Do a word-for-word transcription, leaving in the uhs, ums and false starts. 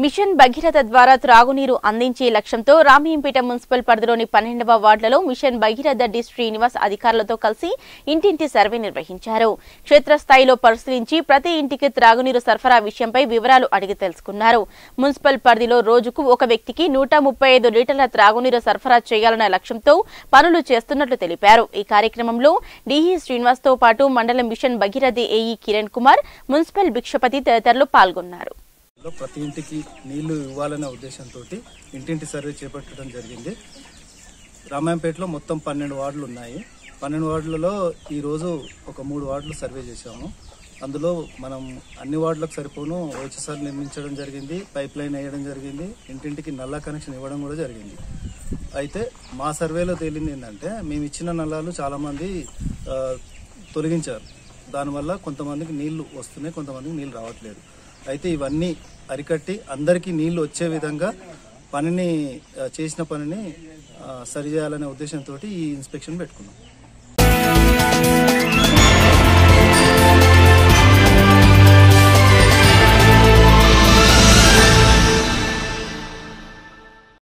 Machine Bhagiratha ద్వారా త్రాగునీరు అందించే లక్ష్యంతో రామయంపేట మున్సిపల్ పరిధిలోని పన్నెండవ వార్డులలో మిషన్ భగీరథ డి శ్రీనివాస్ అధికారులతో కలిసి ఇంటింటి సర్వే నిర్వహించారు. క్షేత్రస్థాయిలో పరిశీలించి ప్రతి ఇంటికి త్రాగునీరు సరఫరా విషయంపై వివరాలు అడిగి తెలుసుకున్నారు. మున్సిపల్ పరిధిలో రోజుకు ఒక వ్యక్తికి నూట ముప్పై ఐదు లీటర్ల త్రాగునీరు సరఫరా చేయాలన్న లక్ష్యంతో పనులు చేస్తున్నట్లు తెలిపారు. ఈ కార్యక్రమంలో డిఈ శ్రీనివాస్ తో పాటు మండలం mission Bhagiratha AE Kiran Kumar, municipal Bhikshapati తదితరులు పాల్గొన్నారు. ప్రతి ఇంటికి నీళ్లు ఇవ్వాలనే ఉద్దేశంతో ఇంటింటి సర్వే చేపట్టడం జరిగింది. రామాయంపేటలో మొత్తం పన్నెండు వార్డులు ఉన్నాయి. పన్నెండు వార్డులలో ఈరోజు ఒక మూడు వార్డులు సర్వే చేశాము. అందులో మనం అన్ని వార్డులకు సరిపోను ఓహెచ్ఎస్ఆర్ నిర్మించడం జరిగింది, పైప్ లైన్ వేయడం జరిగింది, ఇంటింటికి నల్లా కనెక్షన్ ఇవ్వడం కూడా జరిగింది. అయితే మా సర్వేలో తేలింది ఏంటంటే మేము ఇచ్చిన నల్లాలు చాలామంది తొలగించారు. దానివల్ల కొంతమందికి నీళ్లు వస్తున్నాయి, కొంతమందికి నీళ్ళు రావట్లేదు. అయితే ఇవన్నీ అరికట్టి అందరికీ నీళ్లు వచ్చే విధంగా పనిని చేసిన పనిని సరిచేయాలనే ఉద్దేశంతో ఈ ఇన్స్పెక్షన్ పెట్టుకున్నాం.